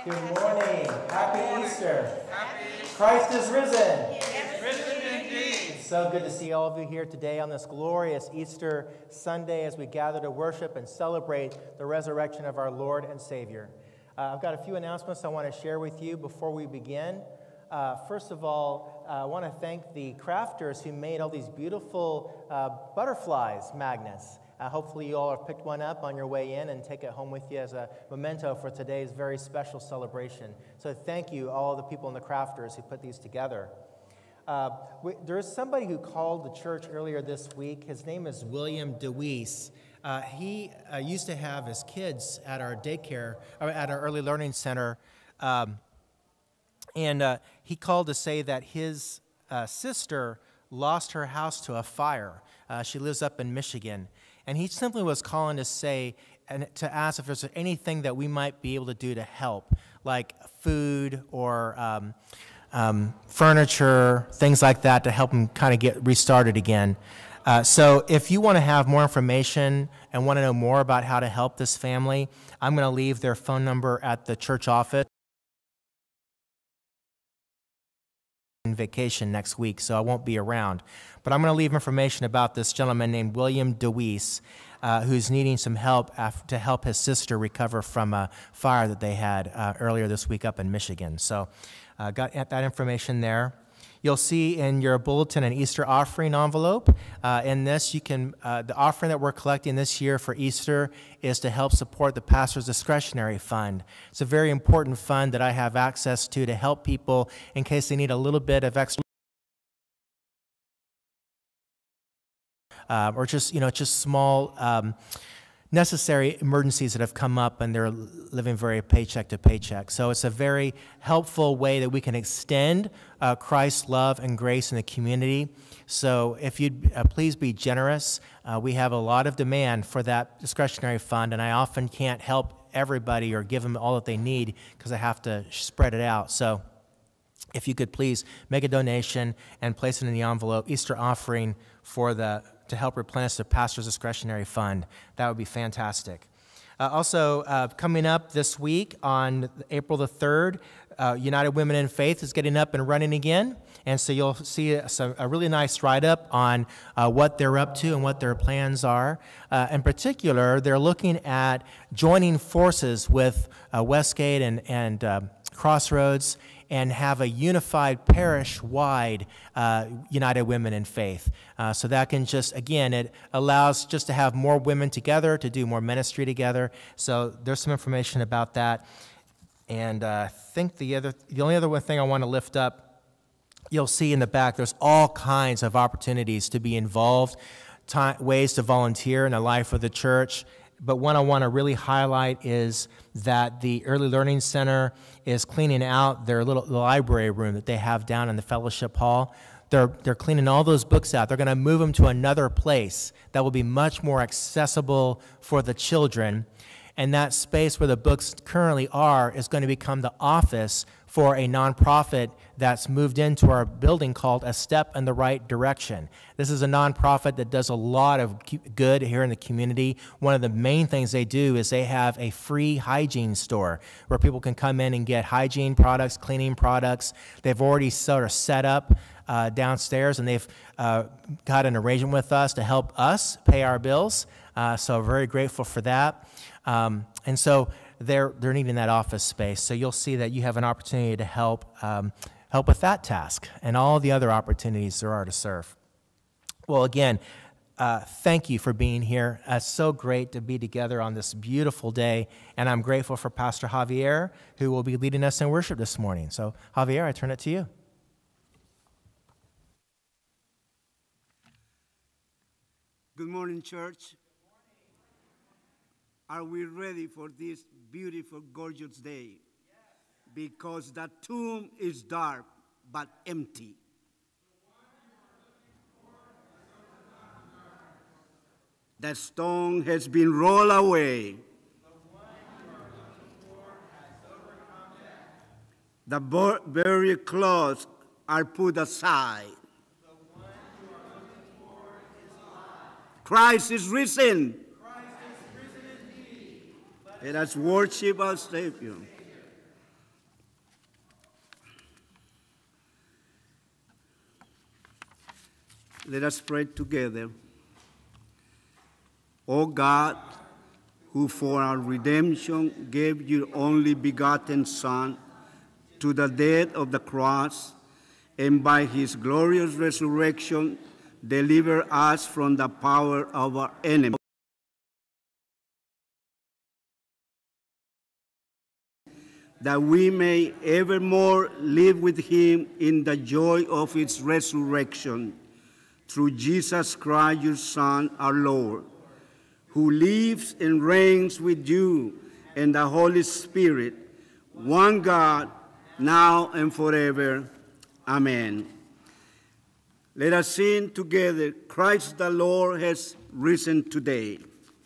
Good morning. Happy Easter. Christ is risen. Yes, risen indeed. It's so good to see all of you here today on this glorious Easter Sunday as we gather to worship and celebrate the resurrection of our Lord and Savior. I've got a few announcements I want to share with you before we begin. First of all, I want to thank the crafters who made all these beautiful butterflies magnets. Hopefully you all have picked one up on your way in and take it home with you as a memento for today's very special celebration. So thank you, all the people in the crafters who put these together. There is somebody who called the church earlier this week. His name is William DeWeese. He used to have his kids at our daycare, or at our early learning center, and he called to say that his sister lost her house to a fire. She lives up in Michigan. And he simply was calling to say and to ask if there's anything that we might be able to do to help, like food or furniture, things like that, to help him kind of get restarted again. So if you want to have more information and want to know more about how to help this family, I'm going to leave their phone number at the church office. In vacation next week, so I won't be around. But I'm going to leave information about this gentleman named William DeWeese, who's needing some help to help his sister recover from a fire that they had earlier this week up in Michigan. So got that information there. You'll see in your bulletin an Easter offering envelope. In this, you can the offering that we're collecting this year for Easter is to help support the Pastor's Discretionary Fund. It's a very important fund that I have access to help people in case they need a little bit of extra, or just small necessary emergencies that have come up and they're living very paycheck to paycheck. So it's a very helpful way that we can extend Christ's love and grace in the community. So if you'd please be generous. We have a lot of demand for that discretionary fund, and I often can't help everybody or give them all that they need because I have to spread it out. So if you could please make a donation and place it in the envelope, Easter offering to help replenish the Pastor's Discretionary Fund. That would be fantastic. Also, coming up this week on April the 3rd, United Women in Faith is getting up and running again. And so you'll see a really nice write-up on what they're up to and what their plans are. In particular, they're looking at joining forces with Westgate and Crossroads and have a unified parish-wide United Women in Faith. So that can just, again, it allows just to have more women together, to do more ministry together. So there's some information about that. And I think the only other thing I want to lift up, you'll see in the back, there's all kinds of opportunities to be involved, ways to volunteer in the life of the church. But one I want to really highlight is that the Early Learning Center is cleaning out their little library room that they have down in the fellowship hall. They're cleaning all those books out. They're going to move them to another place that will be much more accessible for the children. And that space where the books currently are is going to become the office for a nonprofit that's moved into our building called A Step in the Right Direction. This is a nonprofit that does a lot of good here in the community. One of the main things they do is they have a free hygiene store where people can come in and get hygiene products, cleaning products. They've already sort of set up downstairs, and they've got an arrangement with us to help us pay our bills. So very grateful for that. And so they're needing that office space. So you'll see that you have an opportunity to help with that task and all the other opportunities there are to serve. Well, again, thank you for being here. It's so great to be together on this beautiful day, and I'm grateful for Pastor Javier, who will be leading us in worship this morning. So, Javier, I turn it to you. Good morning, church. Are we ready for this beautiful, gorgeous day? Yes. Because the tomb is dark but empty. The stone has been rolled away. The burial clothes are put aside. Christ is risen. Let us worship our Savior. Let us pray together. O God, who for our redemption gave your only begotten Son to the death of the cross, and by his glorious resurrection deliver us from the power of our enemy, that we may evermore live with him in the joy of his resurrection, through Jesus Christ, your Son, our Lord, who lives and reigns with you and the Holy Spirit, one God, now and forever. Amen. Let us sing together, Christ the Lord has risen today.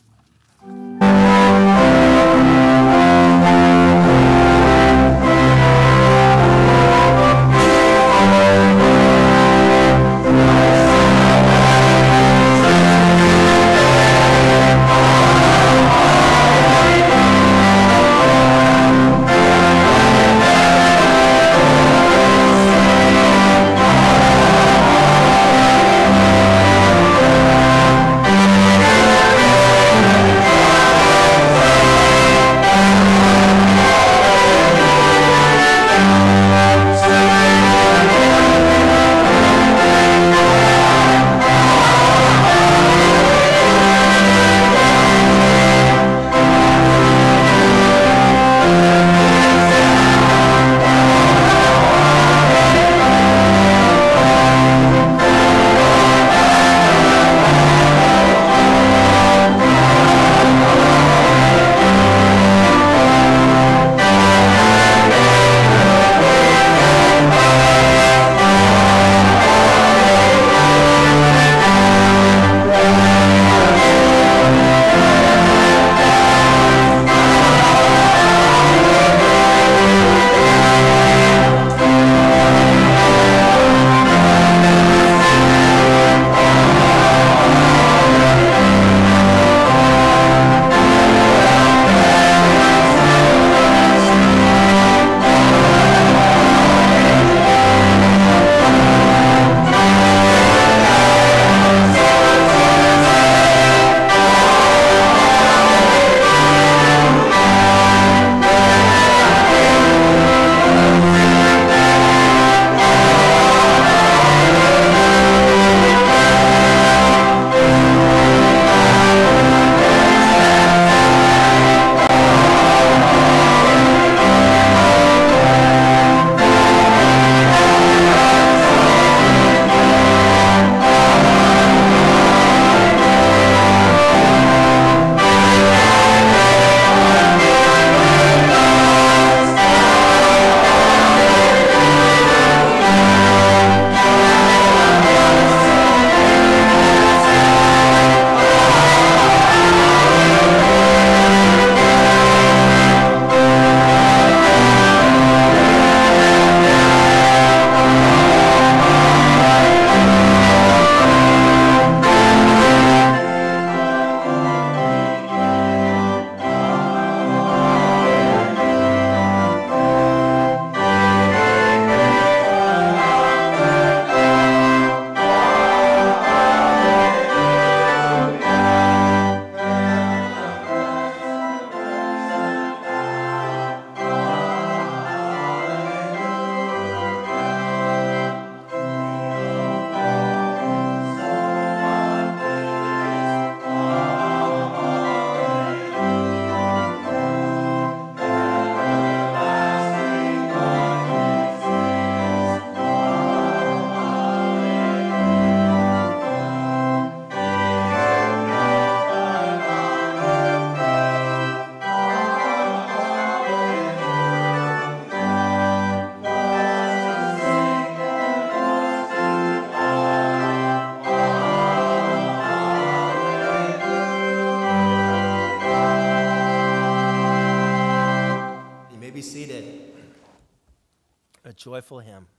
joyful hymn.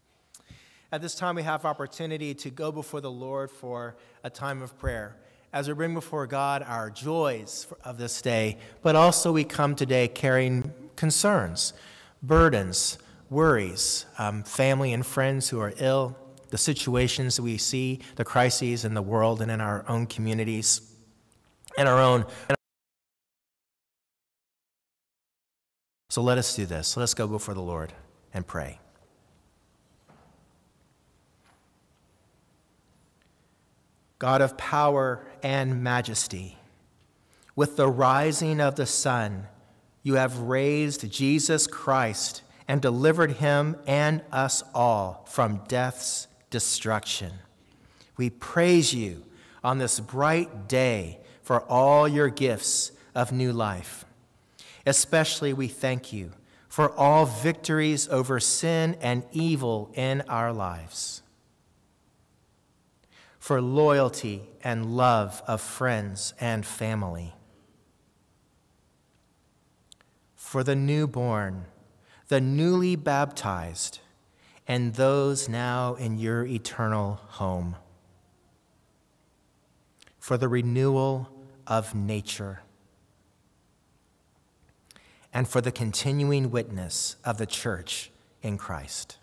At this time, we have opportunity to go before the Lord for a time of prayer as we bring before God our joys of this day, but also we come today carrying concerns, burdens, worries, family and friends who are ill, the situations we see, the crises in the world and in our own communities, and our own. So let us do this. Let us go before the Lord and pray. God of power and majesty, with the rising of the sun, you have raised Jesus Christ and delivered him and us all from death's destruction. We praise you on this bright day for all your gifts of new life. Especially we thank you for all victories over sin and evil in our lives, for loyalty and love of friends and family, for the newborn, the newly baptized, and those now in your eternal home, for the renewal of nature, and for the continuing witness of the church in Christ.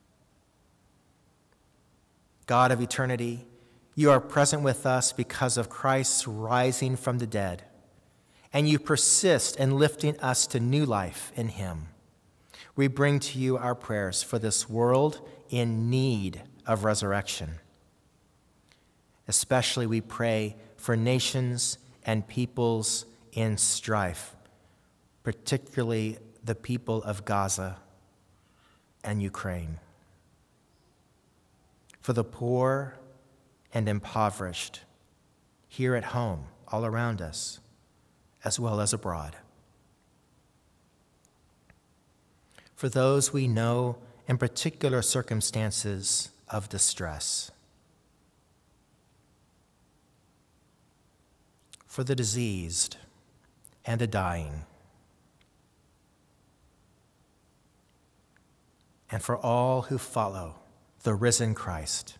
God of eternity, you are present with us because of Christ's rising from the dead, and you persist in lifting us to new life in him. We bring to you our prayers for this world in need of resurrection. Especially we pray for nations and peoples in strife, particularly the people of Gaza and Ukraine, for the poor and impoverished here at home, all around us, as well as abroad. For those we know in particular circumstances of distress. For the diseased and the dying. And for all who follow the risen Christ.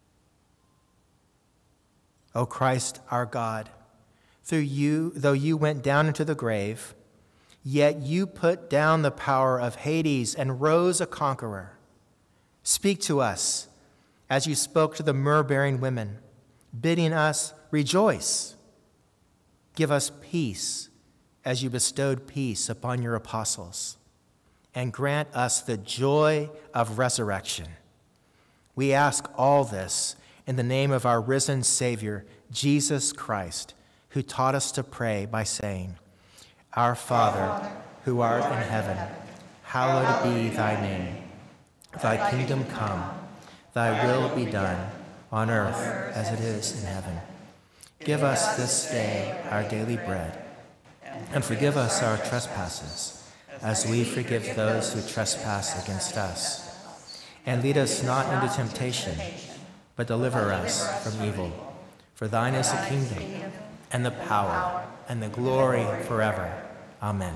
O Christ, our God, through you, though you went down into the grave, yet you put down the power of Hades and rose a conqueror. Speak to us as you spoke to the myrrh-bearing women, bidding us rejoice. Give us peace as you bestowed peace upon your apostles, and grant us the joy of resurrection. We ask all this in the name of our risen Savior, Jesus Christ, who taught us to pray by saying, Our Father, who art in heaven, hallowed be thy name. Thy kingdom come, thy will be done, on earth as it is in heaven. Give us this day our daily bread, and forgive us our trespasses, as we forgive those who trespass against us. And lead us not into temptation, but deliver us from evil. For thine is the kingdom, and the power, and the glory forever. Amen.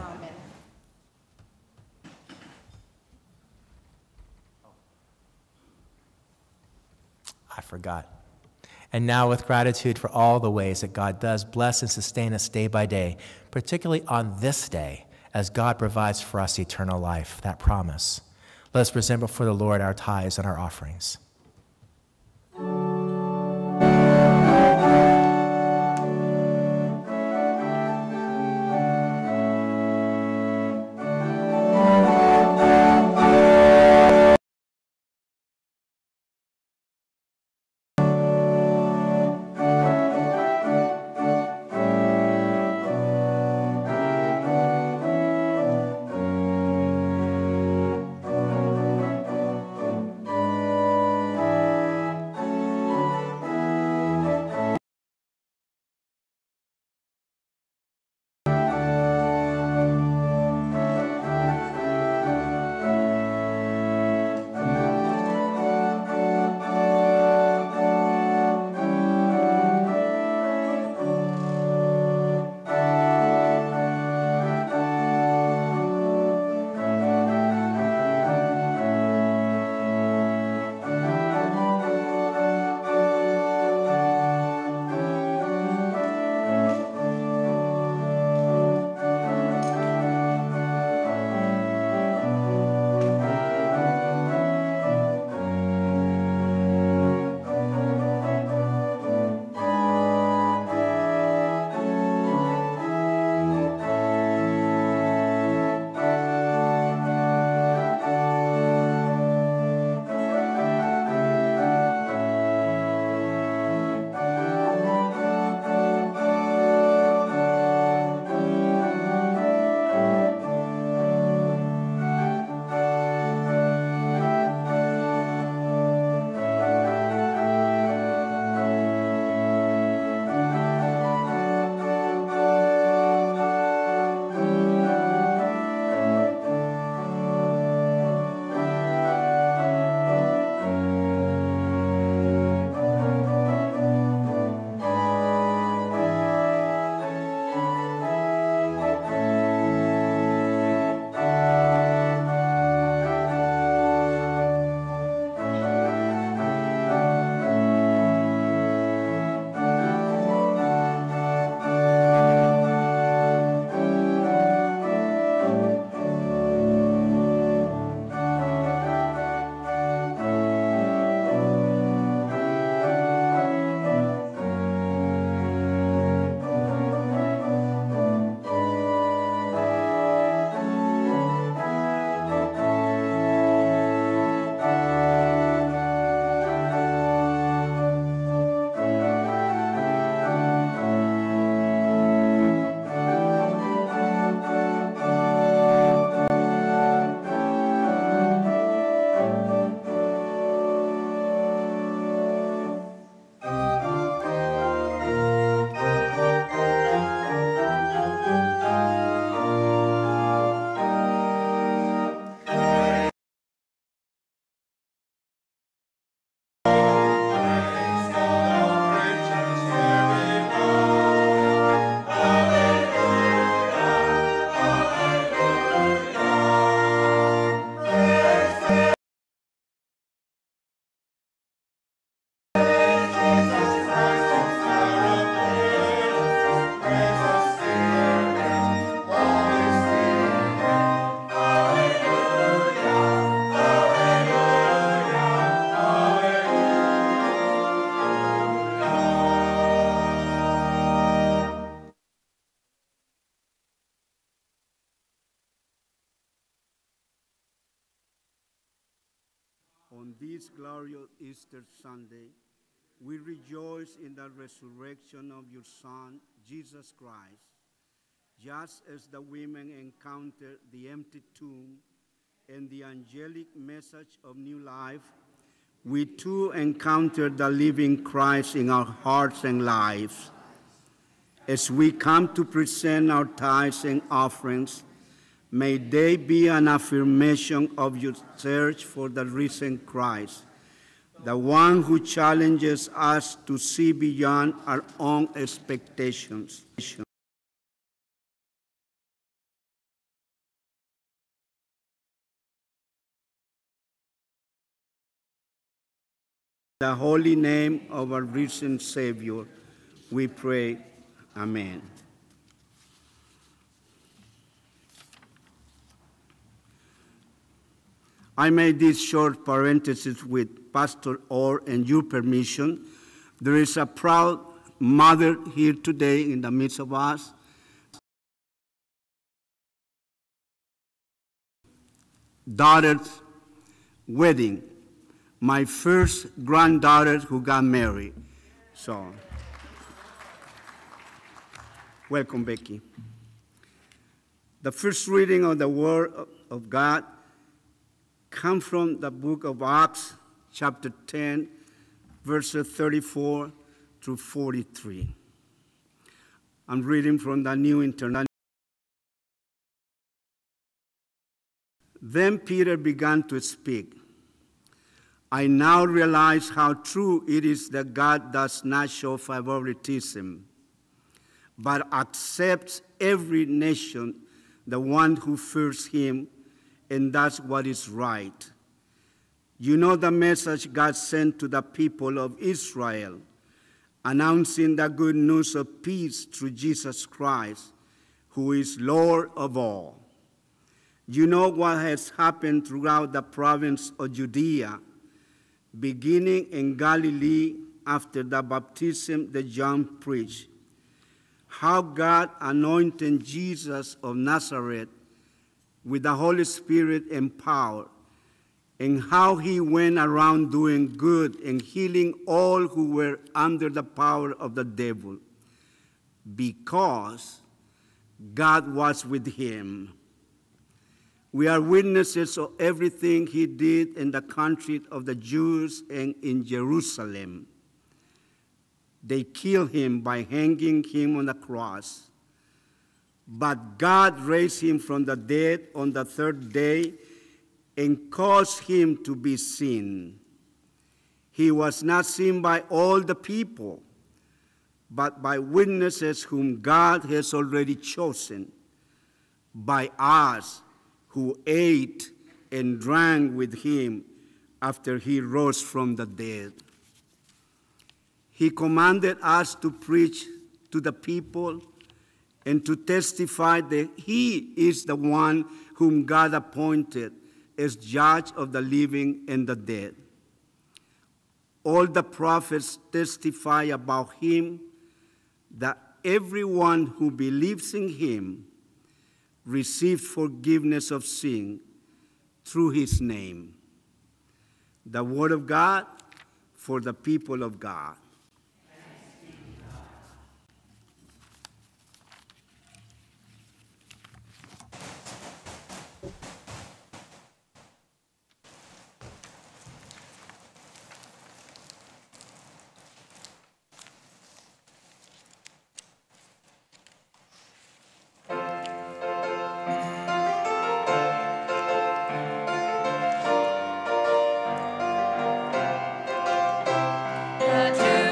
I forgot. And now, with gratitude for all the ways that God does bless and sustain us day by day, particularly on this day, as God provides for us eternal life, that promise, let us present before the Lord our tithes and our offerings. On this glorious Easter Sunday, we rejoice in the resurrection of your Son, Jesus Christ. Just as the women encountered the empty tomb and the angelic message of new life, we too encounter the living Christ in our hearts and lives. As we come to present our tithes and offerings, may they be an affirmation of your search for the risen Christ, the one who challenges us to see beyond our own expectations. In the holy name of our risen Savior, we pray. Amen. I made this short parenthesis with Pastor Orr and your permission. There is a proud mother here today in the midst of us. Daughter's wedding. My first granddaughter who got married. So, welcome, Becky. The first reading of the Word of God comes from the book of Acts, chapter 10, verses 34 through 43. I'm reading from the New International. Then Peter began to speak. I now realize how true it is that God does not show favoritism, but accepts every nation, the one who fears him, and does what is right. You know the message God sent to the people of Israel, announcing the good news of peace through Jesus Christ, who is Lord of all. You know what has happened throughout the province of Judea, beginning in Galilee after the baptism that John preached, how God anointed Jesus of Nazareth with the Holy Spirit and power, and how he went around doing good and healing all who were under the power of the devil, because God was with him. We are witnesses of everything he did in the country of the Jews and in Jerusalem. They killed him by hanging him on the cross. But God raised him from the dead on the third day and caused him to be seen. He was not seen by all the people, but by witnesses whom God has already chosen, by us, who ate and drank with him after he rose from the dead. He commanded us to preach to the people and to testify that he is the one whom God appointed as judge of the living and the dead. All the prophets testify about him, that everyone who believes in him received forgiveness of sin through his name. The word of God for the people of God. The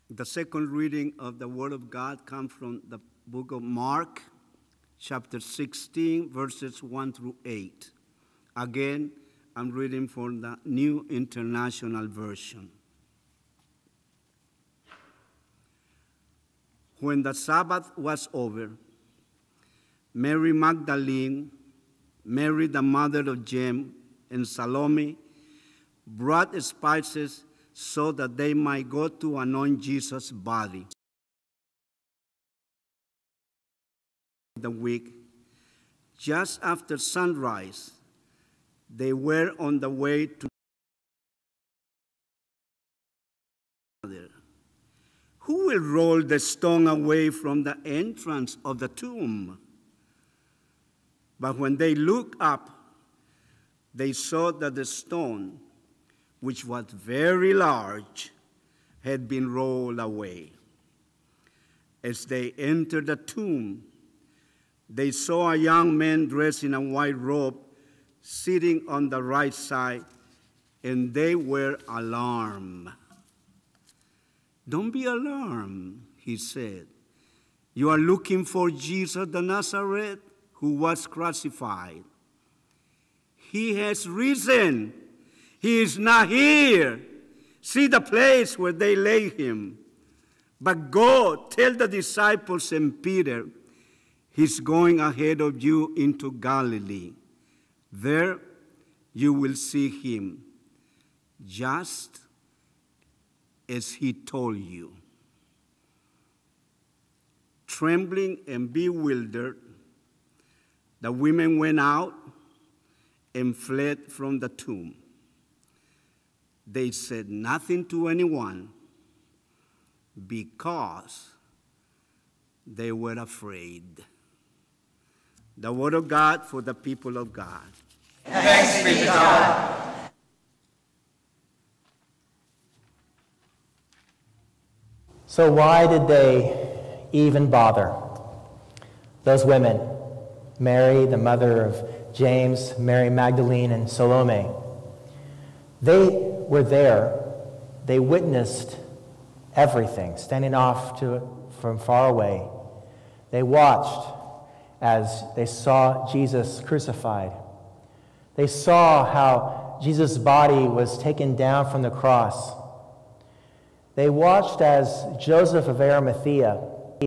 The second reading of the Word of God comes from the book of Mark, chapter 16, verses 1 through 8. Again, I'm reading from the New International Version. When the Sabbath was over, Mary Magdalene, Mary the mother of James, and Salome brought spices so that they might go to anoint Jesus' body. The week, just after sunrise, they were on the way to who will roll the stone away from the entrance of the tomb? But when they looked up, they saw that the stone, which was very large, had been rolled away. As they entered the tomb, they saw a young man dressed in a white robe sitting on the right side, and they were alarmed. "Don't be alarmed," he said. "You are looking for Jesus the Nazareth, who was crucified. He has risen. He is not here. See the place where they laid him. But go tell the disciples and Peter, he's going ahead of you into Galilee. There you will see him, just as he told you." Trembling and bewildered, the women went out and fled from the tomb. They said nothing to anyone because they were afraid. The word of God for the people of God. Thanks be to God. So why did they even bother? Those women, Mary, the mother of James, Mary Magdalene, and Salome, they were there. They witnessed everything, standing off from far away. They watched as they saw Jesus crucified. They saw how Jesus' body was taken down from the cross. They watched as Joseph of Arimathea,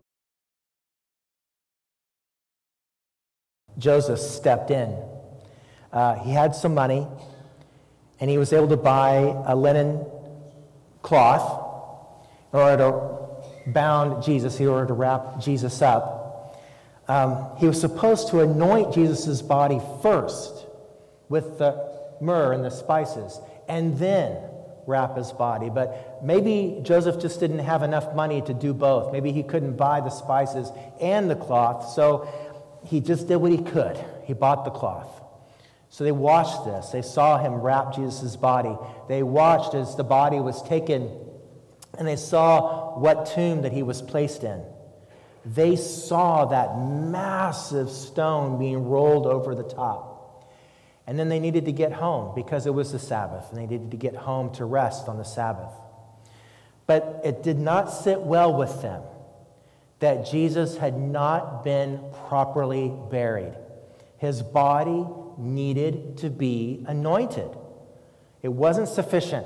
Joseph stepped in. He had some money, and he was able to buy a linen cloth in order to bound Jesus, in order to wrap Jesus up. He was supposed to anoint Jesus' body first with the myrrh and the spices, and then wrap his body. But maybe Joseph just didn't have enough money to do both. Maybe he couldn't buy the spices and the cloth, so he just did what he could. He bought the cloth. So they watched this. They saw him wrap Jesus' body. They watched as the body was taken, and they saw what tomb that he was placed in. They saw that massive stone being rolled over the top. And then they needed to get home because it was the Sabbath, and they needed to get home to rest on the Sabbath. But it did not sit well with them that Jesus had not been properly buried. His body needed to be anointed. It wasn't sufficient.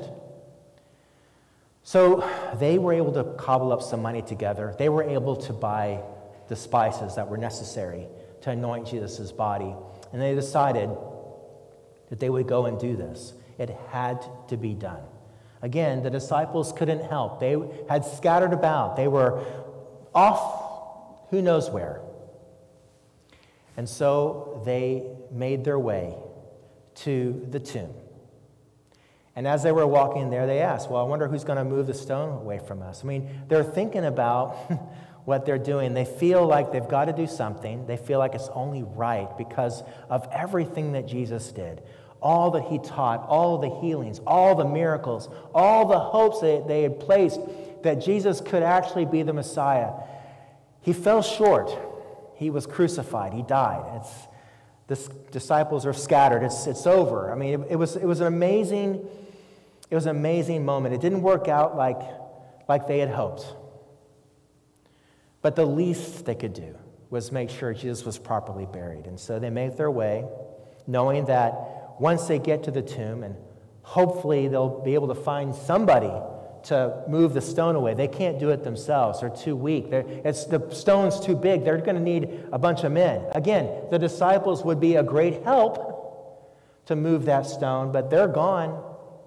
So they were able to cobble up some money together. They were able to buy the spices that were necessary to anoint Jesus' body. And they decided that they would go and do this. It had to be done. Again, the disciples couldn't help. They had scattered about. They were off who knows where. And so they made their way to the tomb. And as they were walking there, they asked, well, I wonder who's going to move the stone away from us. I mean, they're thinking about what they're doing. They feel like they've got to do something. They feel like it's only right because of everything that Jesus did. All that he taught, all the healings, all the miracles, all the hopes that they had placed that Jesus could actually be the Messiah. He fell short. He was crucified. He died. The disciples are scattered. It's over. I mean, it was an amazing moment. It didn't work out like like they had hoped. But the least they could do was make sure Jesus was properly buried. And so they make their way, knowing that once they get to the tomb, and hopefully they'll be able to find somebody to move the stone away. They can't do it themselves. They're too weak. The stone's too big. They're going to need a bunch of men. Again, the disciples would be a great help to move that stone, but they're gone.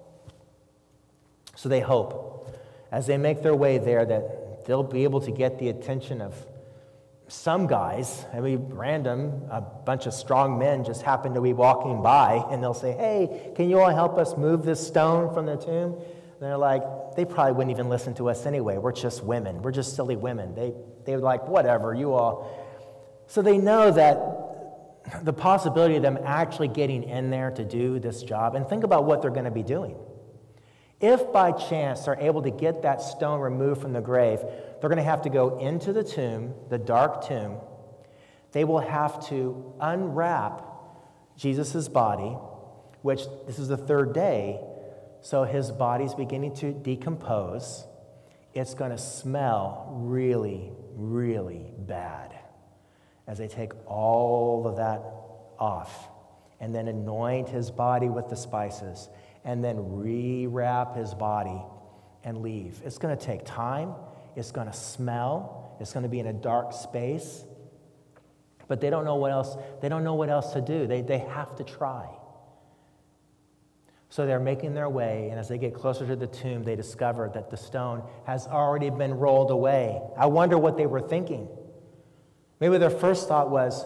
So they hope, as they make their way there, that they'll be able to get the attention of some guys. I mean, random, a bunch of strong men just happen to be walking by, and they'll say, hey, can you all help us move this stone from the tomb? And they're like, they probably wouldn't even listen to us anyway. We're just women. We're just silly women. They're like, whatever, you all. So they know that the possibility of them actually getting in there to do this job, and think about what they're going to be doing. If by chance they're able to get that stone removed from the grave, they're going to have to go into the tomb, the dark tomb. They will have to unwrap Jesus' body, which this is the third day, so his body's beginning to decompose. It's going to smell really, really bad as they take all of that off and then anoint his body with the spices and then rewrap his body and leave. It's going to take time. It's going to smell. It's going to be in a dark space. But they don't know what else. They don't know what else to do. They have to try. So they're making their way, and as they get closer to the tomb, they discover that the stone has already been rolled away. I wonder what they were thinking. Maybe their first thought was,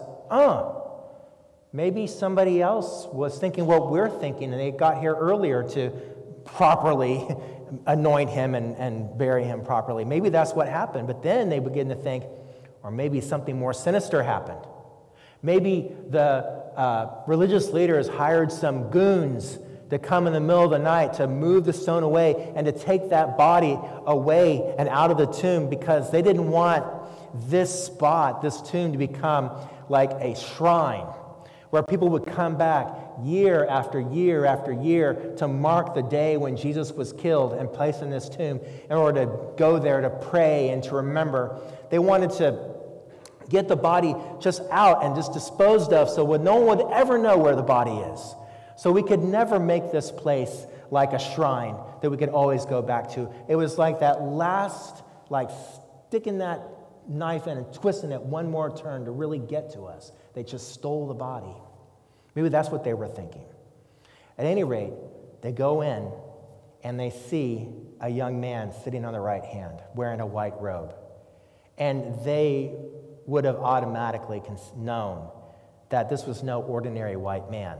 maybe somebody else was thinking what we're thinking, and they got here earlier to properly anoint him and bury him properly. Maybe that's what happened. But then they begin to think, or maybe something more sinister happened. Maybe the religious leaders hired some goons to come in the middle of the night to move the stone away and to take that body away and out of the tomb, because they didn't want this spot, this tomb, to become like a shrine where people would come back year after year after year to mark the day when Jesus was killed and placed in this tomb in order to go there to pray and to remember. They wanted to get the body just out and just disposed of so no one would ever know where the body is. So we could never make this place like a shrine that we could always go back to. It was like that last, like sticking that knife in and twisting it one more turn to really get to us. They just stole the body. Maybe that's what they were thinking. At any rate, they go in and they see a young man sitting on the right hand wearing a white robe. And they would have automatically known that this was no ordinary white man.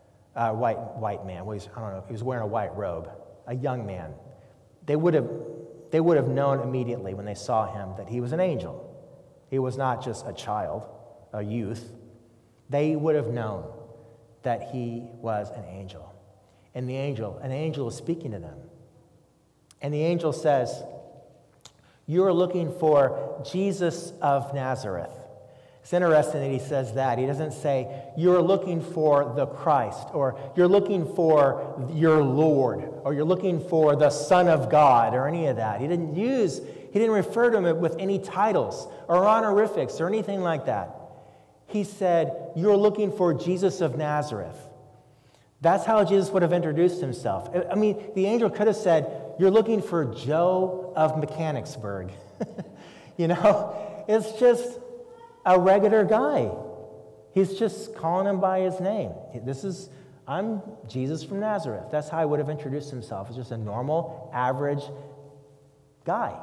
White man. Well, I don't know. He was wearing a white robe. A young man. They would have known immediately when they saw him that he was an angel. He was not just a child, a youth. They would have known that he was an angel. And an angel is speaking to them. And the angel says, "You are looking for Jesus of Nazareth." It's interesting that he says that. He doesn't say, "You're looking for the Christ," or "You're looking for your Lord," or "You're looking for the Son of God," or any of that. He didn't refer to him with any titles or honorifics or anything like that. He said, "You're looking for Jesus of Nazareth." That's how Jesus would have introduced himself. I mean, the angel could have said, "You're looking for Joe of Mechanicsburg." It's just a regular guy. He's just calling him by his name. I'm Jesus from Nazareth. That's how he would have introduced himself. It's just a normal, average guy.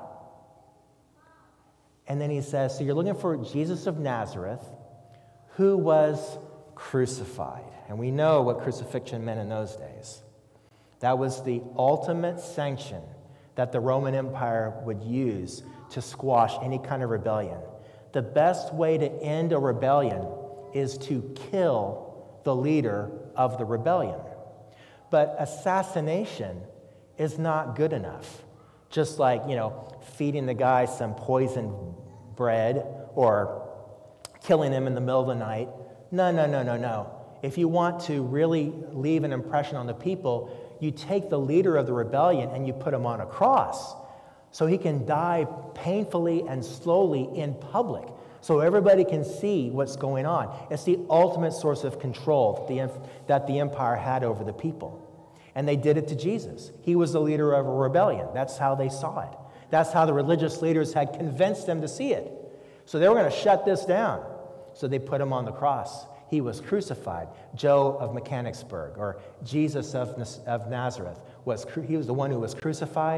And then he says, so you're looking for Jesus of Nazareth, who was crucified. And we know what crucifixion meant in those days. That was the ultimate sanction that the Roman Empire would use to squash any kind of rebellion. The best way to end a rebellion is to kill the leader of the rebellion. But assassination is not good enough. Just like, feeding the guy some poisoned bread or killing him in the middle of the night. No. If you want to really leave an impression on the people, you take the leader of the rebellion and you put him on a cross so he can die painfully and slowly in public, so everybody can see what's going on. It's the ultimate source of control that the empire had over the people. And they did it to Jesus. He was the leader of a rebellion. That's how they saw it. That's how the religious leaders had convinced them to see it. So they were going to shut this down. So they put him on the cross. He was crucified. Joe of Mechanicsburg, or Jesus of Nazareth, he was the one who was crucified.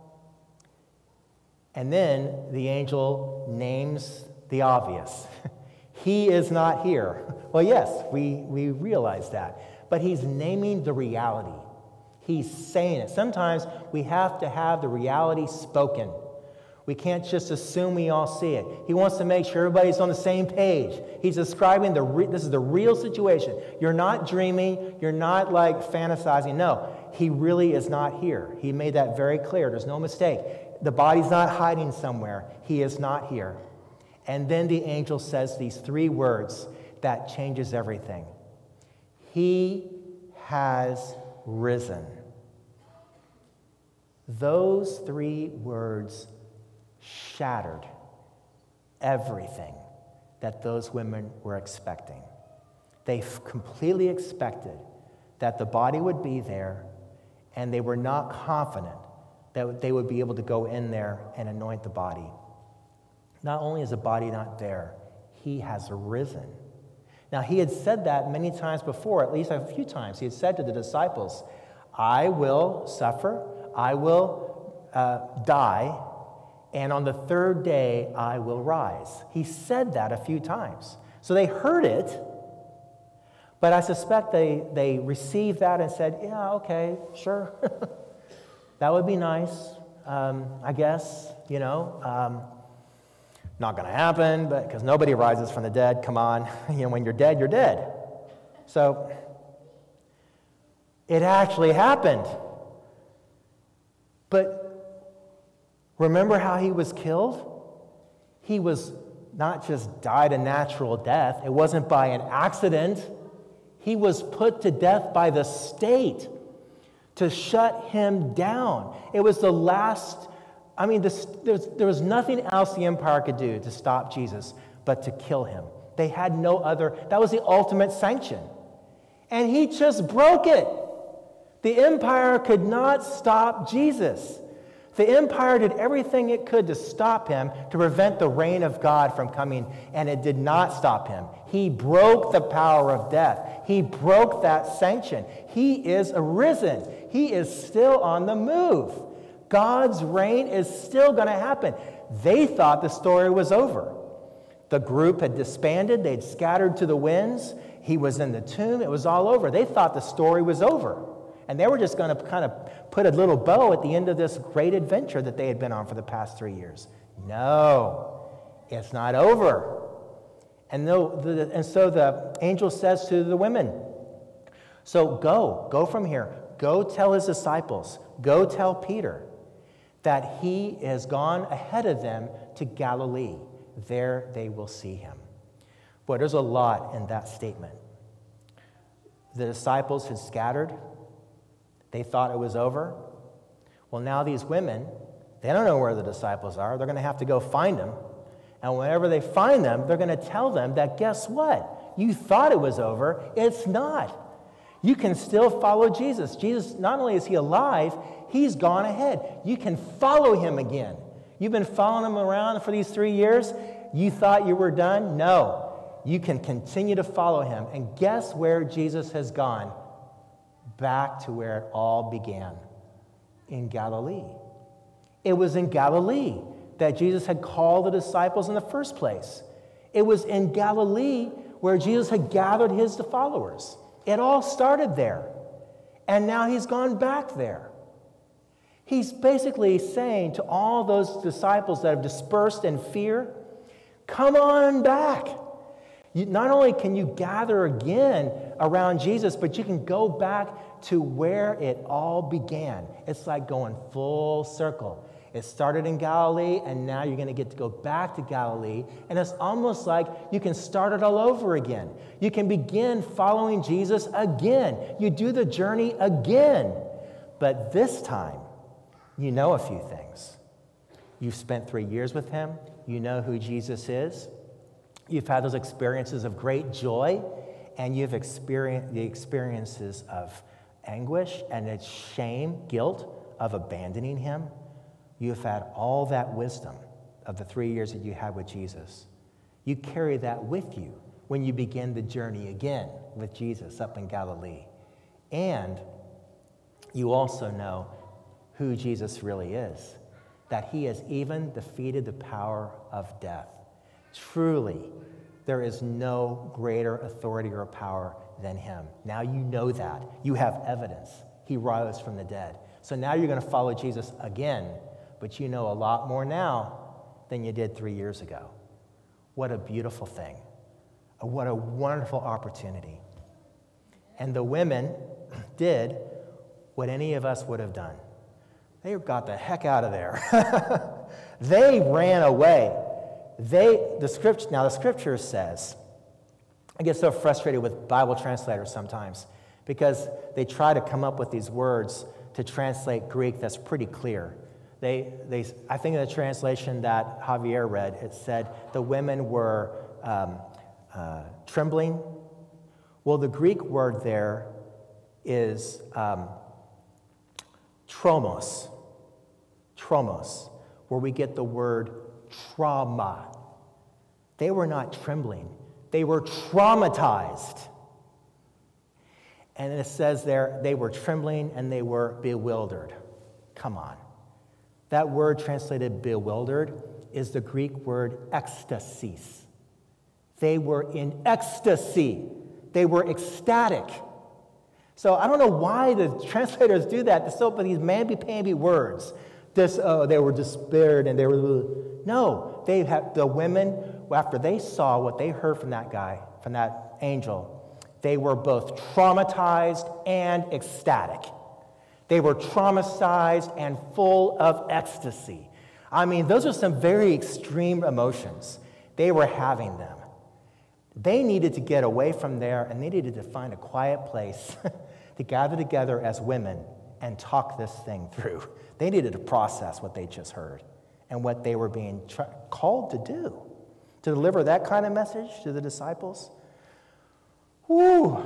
And then the angel names the obvious. He is not here. Well, yes, we realize that. But he's naming the reality. He's saying it. Sometimes we have to have the reality spoken. We can't just assume we all see it. He wants to make sure everybody's on the same page. He's describing this is the real situation. You're not dreaming. You're not like fantasizing. No, he really is not here. He made that very clear. There's no mistake. The body's not hiding somewhere. He is not here. And then the angel says these 3 words that changes everything. He has risen. Those 3 words shattered everything that those women were expecting. They completely expected that the body would be there, and they were not confident that they would be able to go in there and anoint the body. Not only is the body not there, he has risen. Now, he had said that many times before, at least a few times. He had said to the disciples, I will suffer, I will die, and on the 3rd day I will rise. He said that a few times. So they heard it, but I suspect they received that and said, yeah, okay, sure. That would be nice, I guess, Not going to happen, but because nobody rises from the dead. Come on, when you're dead, you're dead. So it actually happened. But remember how he was killed? He was not just died a natural death. It wasn't by an accident. He was put to death by the state to shut him down. It was the last. There was nothing else the empire could do to stop Jesus but to kill him. They had no other. That was the ultimate sanction. And he just broke it. The empire could not stop Jesus. The empire did everything it could to stop him, to prevent the reign of God from coming, and it did not stop him. He broke the power of death. He broke that sanction. He is arisen. He is still on the move. God's reign is still going to happen. They thought the story was over. The group had disbanded. They'd scattered to the winds. He was in the tomb. It was all over. They thought the story was over. And they were just going to kind of put a little bow at the end of this great adventure that they had been on for the past 3 years. No, it's not over. And so the angel says to the women, so go from here. Go tell his disciples. Go tell Peter that he has gone ahead of them to Galilee. There they will see him. Boy, there's a lot in that statement. The disciples had scattered. They thought it was over. Well, now these women, they don't know where the disciples are. They're going to have to go find them. And whenever they find them, they're going to tell them that, guess what? You thought it was over. It's not. You can still follow Jesus. Jesus, not only is he alive, he's gone ahead. You can follow him again. You've been following him around for these 3 years. You thought you were done? No. You can continue to follow him. And guess where Jesus has gone? Back to where it all began, in Galilee. It was in Galilee that Jesus had called the disciples in the first place. It was in Galilee where Jesus had gathered his followers. It all started there. And now he's gone back there. He's basically saying to all those disciples that have dispersed in fear, come on back. Not only can you gather again around Jesus, but you can go back to where it all began. It's like going full circle. It started in Galilee, and now you're going to get to go back to Galilee, and it's almost like you can start it all over again. You can begin following Jesus again. You do the journey again. But this time, you know a few things. You've spent 3 years with him. You know who Jesus is. You've had those experiences of great joy, and you've experienced the experiences of anguish and its shame, guilt of abandoning him. You've had all that wisdom of the 3 years that you had with Jesus. You carry that with you when you begin the journey again with Jesus up in Galilee. And you also know who Jesus really is, that he has even defeated the power of death. Truly, there is no greater authority or power than him. Now you know that. You have evidence. He rose from the dead. So now you're going to follow Jesus again, but you know a lot more now than you did 3 years ago. What a beautiful thing. What a wonderful opportunity. And the women did what any of us would have done. They got the heck out of there. They ran away. The scripture says, I get so frustrated with Bible translators sometimes because they try to come up with these words to translate Greek that's pretty clear. I think in the translation that Javier read, it said the women were trembling. Well, the Greek word there is tromos, where we get the word trauma. They were not trembling. They were traumatized. And it says there, they were trembling and they were bewildered. Come on. That word translated bewildered is the Greek word ecstasis. They were in ecstasy. They were ecstatic. So I don't know why the translators do that. They still put these mamby-pamby words. They were despaired and they were... No, the women, after they saw what they heard from that guy, from that angel, they were both traumatized and ecstatic. They were traumatized and full of ecstasy. I mean, those are some very extreme emotions. They were having them. They needed to get away from there, and they needed to find a quiet place to gather together as women and talk this thing through. They needed to process what they just heard and what they were being called to do, to deliver that kind of message to the disciples. Woo!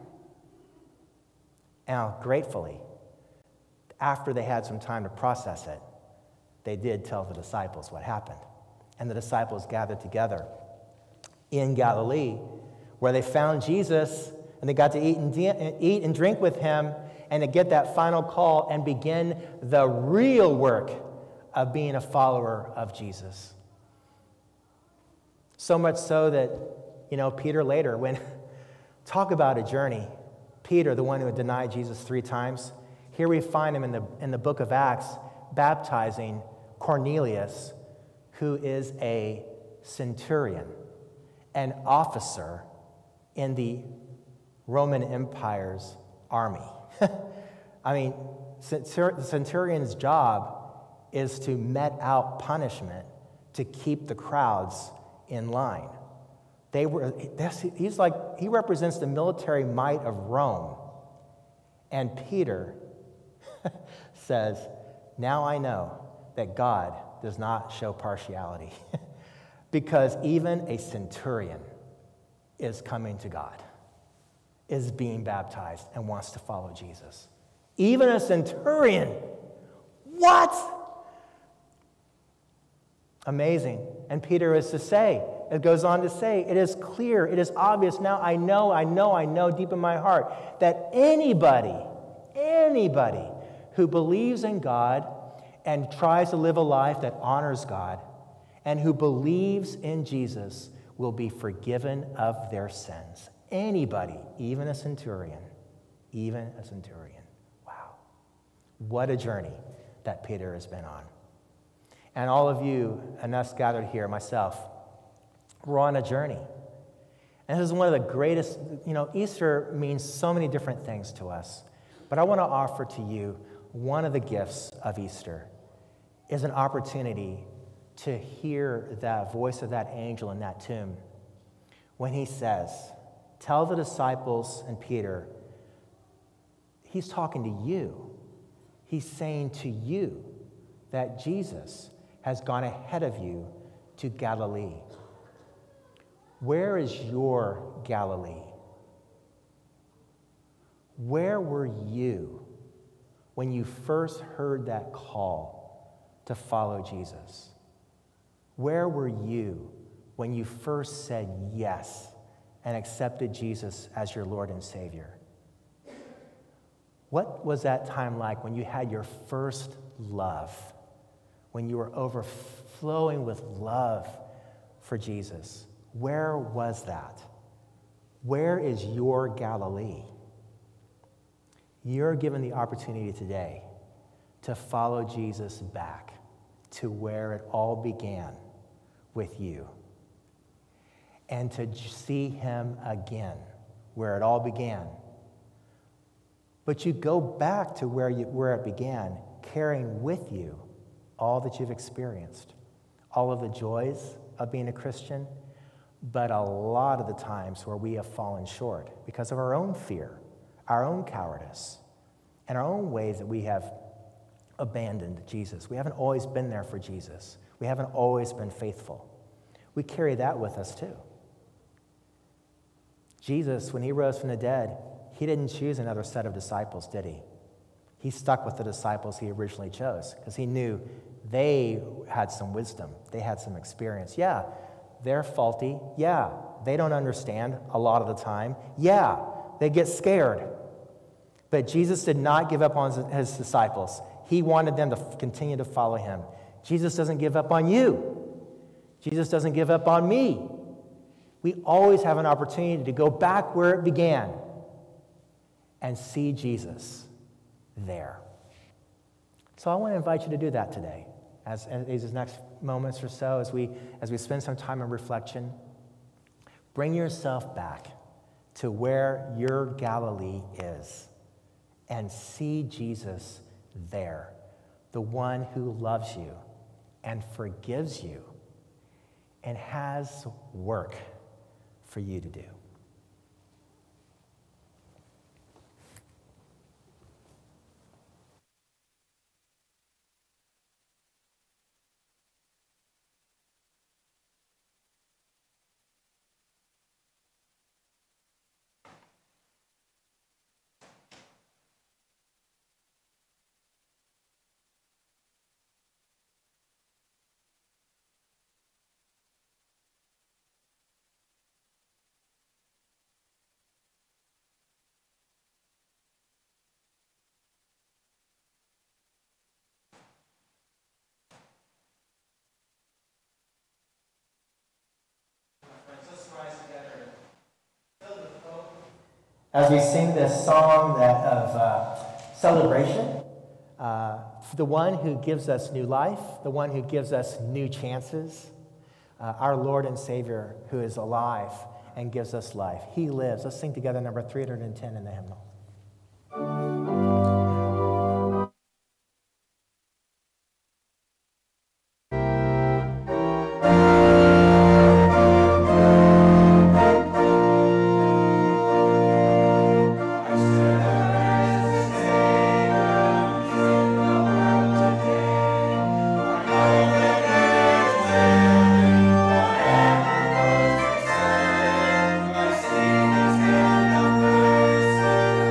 Now, gratefully, after they had some time to process it, they did tell the disciples what happened. And the disciples gathered together in Galilee, where they found Jesus, and they got to eat and drink with him, and to get that final call and begin the real work of being a follower of Jesus. So much so that, Peter later, when talk about a journey, Peter, the one who had denied Jesus 3 times, here we find him in the book of Acts baptizing Cornelius, who is a centurion, an officer in the Roman Empire's army. I mean, the centurion's job is to met out punishment to keep the crowds in line. He represents the military might of Rome. And Peter says, now I know that God does not show partiality because even a centurion is coming to God, is being baptized and wants to follow Jesus. Even a centurion. What? Amazing. And Peter it goes on to say, it is clear, it is obvious, now I know deep in my heart that anybody who believes in God and tries to live a life that honors God and who believes in Jesus will be forgiven of their sins. Anybody, even a centurion. Wow. What a journey that Peter has been on. And all of you and us gathered here, myself, we're on a journey. And this is one of the greatest, Easter means so many different things to us. But I want to offer to you one of the gifts of Easter is an opportunity to hear the voice of that angel in that tomb when he says, tell the disciples and Peter, he's talking to you. He's saying to you that Jesus has gone ahead of you to Galilee. Where is your Galilee? Where were you when you first heard that call to follow Jesus? Where were you when you first said yes and accepted Jesus as your Lord and Savior? What was that time like when you had your first love, when you were overflowing with love for Jesus? Where was that? Where is your Galilee? You're given the opportunity today to follow Jesus back to where it all began with you, and to see him again where it all began. But you go back to where it began, carrying with you all that you've experienced, all of the joys of being a Christian, but a lot of the times where we have fallen short because of our own fear, our own cowardice, and our own ways that we have abandoned Jesus. We haven't always been there for Jesus. We haven't always been faithful. We carry that with us too. Jesus, when he rose from the dead, he didn't choose another set of disciples, did he? He stuck with the disciples he originally chose because he knew they had some wisdom. They had some experience. Yeah, they're faulty. Yeah, they don't understand a lot of the time. Yeah, they get scared. But Jesus did not give up on his disciples. He wanted them to continue to follow him. Jesus doesn't give up on you. Jesus doesn't give up on me. We always have an opportunity to go back where it began and see Jesus there. So I want to invite you to do that today. As these next moments or so, as we spend some time in reflection, bring yourself back to where your Galilee is and see Jesus there, the one who loves you and forgives you and has work for you to do. As we sing this song of celebration, for the one who gives us new life, the one who gives us new chances, our Lord and Savior who is alive and gives us life. He lives. Let's sing together number 310 in the hymnal. Mercy.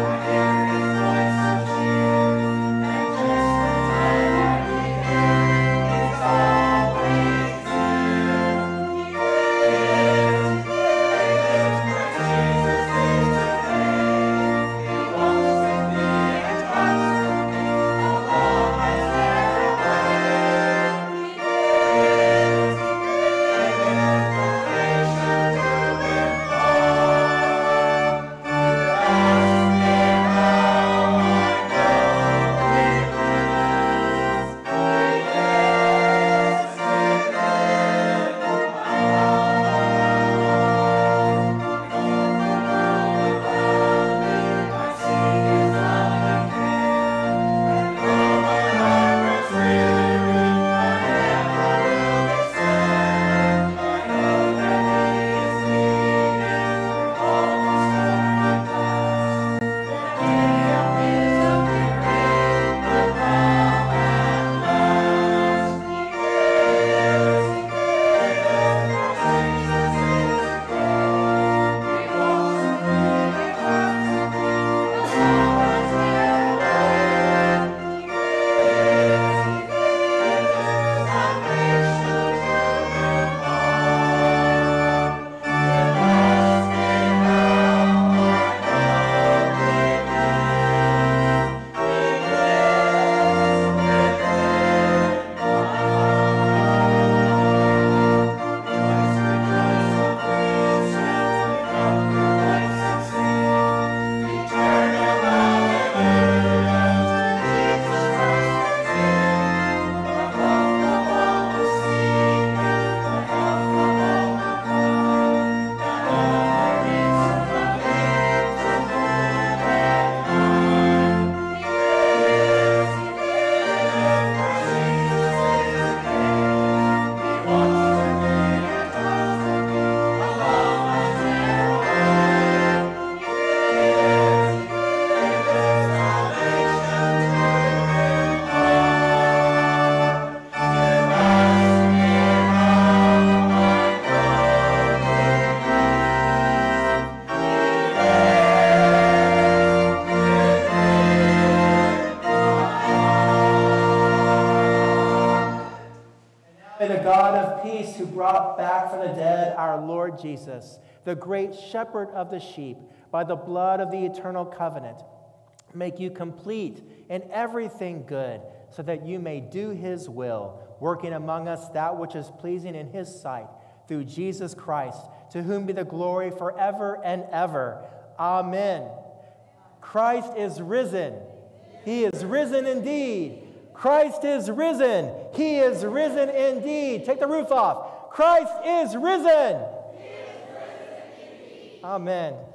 of peace, who brought back from the dead our Lord Jesus, the great shepherd of the sheep, by the blood of the eternal covenant, make you complete in everything good, so that you may do his will, working among us that which is pleasing in his sight, through Jesus Christ, to whom be the glory forever and ever. Amen. Christ is risen. He is risen indeed. Christ is risen. He is risen indeed. Take the roof off. Christ is risen. He is risen indeed. Amen.